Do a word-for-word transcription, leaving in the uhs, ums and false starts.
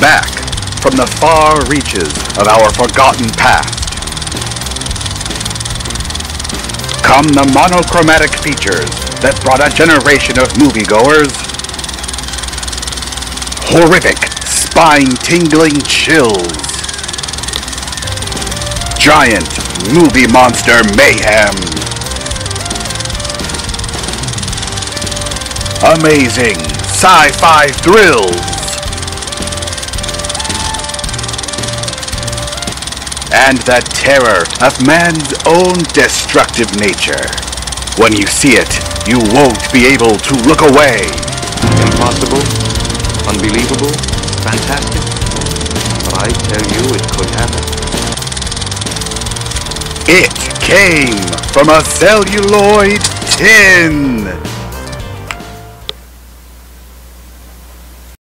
back from the far reaches of our forgotten past. Come the monochromatic features that brought a generation of moviegoers horrific, spine-tingling chills. Giant movie monster mayhem. Amazing sci-fi thrills. And the terror of man's own destructive nature. When you see it, you won't be able to look away. Impossible, unbelievable, fantastic. But I tell you, it could happen. It came from a celluloid tin.